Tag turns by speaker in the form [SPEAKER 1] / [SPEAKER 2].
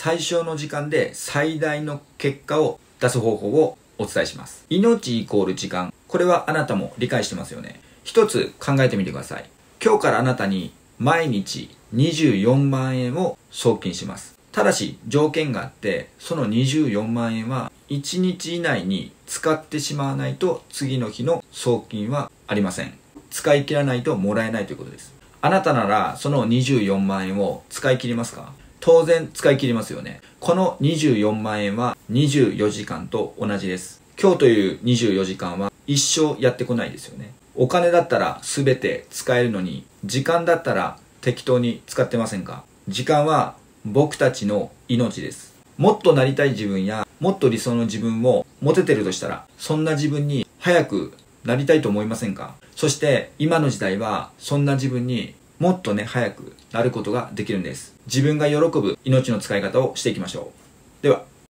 [SPEAKER 1] 最小の時間で最大の結果を出す方法をお伝えします。命イコール時間。これはあなたも理解してますよね。一つ考えてみてください。今日からあなたに毎日24万円を送金します。ただし条件があって、その24万円は1日以内に使ってしまわないと次の日の送金はありません。使い切らないともらえないということです。あなたならその24万円を使い切りますか？当然使い切りますよね。この24万円は24時間と同じです。今日という24時間は一生やってこないですよね。お金だったら全て使えるのに、時間だったら適当に使ってませんか？時間は僕たちの命です。もっとなりたい自分やもっと理想の自分を持ててるとしたら、そんな自分に早くなりたいと思いませんか？そして今の時代はそんな自分にもっと早くなることができるんです。自分が喜ぶ命の使い方をしていきましょう。では。